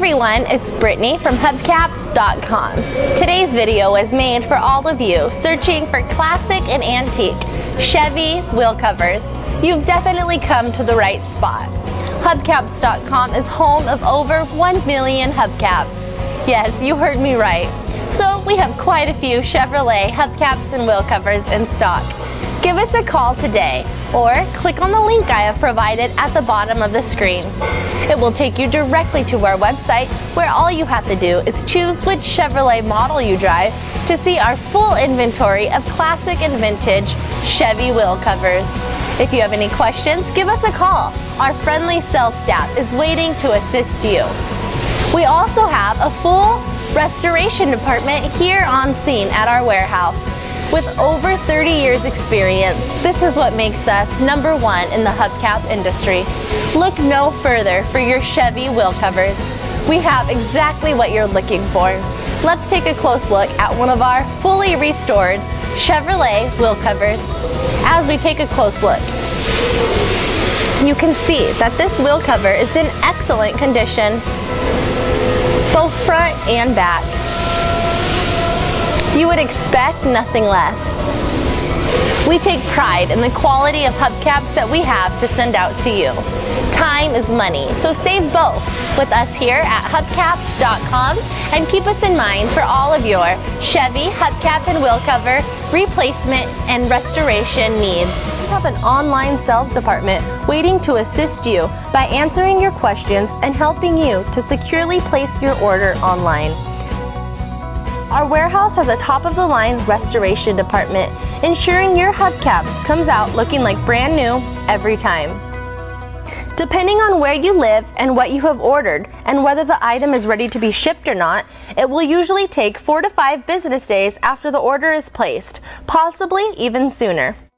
everyone, it's Brittany from Hubcaps.com. Today's video was made for all of you searching for classic and antique Chevy wheel covers. You've definitely come to the right spot. Hubcaps.com is home of over 1 million hubcaps. Yes, you heard me right. So we have quite a few Chevrolet hubcaps and wheel covers in stock. Give us a call today or click on the link I have provided at the bottom of the screen. It will take you directly to our website where all you have to do is choose which Chevrolet model you drive to see our full inventory of classic and vintage Chevy wheel covers. If you have any questions, give us a call. Our friendly sales staff is waiting to assist you. We also have a full restoration department here on scene at our warehouse. With over 30 years experience, this is what makes us #1 in the hubcap industry. Look no further for your Chevy wheel covers. We have exactly what you're looking for. Let's take a close look at one of our fully restored Chevrolet wheel covers. As we take a close look, you can see that this wheel cover is in excellent condition, both front and back. You would expect nothing less. We take pride in the quality of hubcaps that we have to send out to you. Time is money, so save both with us here at Hubcaps.com and keep us in mind for all of your Chevy hubcap and wheel cover replacement and restoration needs. We have an online sales department waiting to assist you by answering your questions and helping you to securely place your order online. Our warehouse has a top-of-the-line restoration department, ensuring your hubcap comes out looking like brand new every time. Depending on where you live and what you have ordered and whether the item is ready to be shipped or not, it will usually take 4 to 5 business days after the order is placed, possibly even sooner.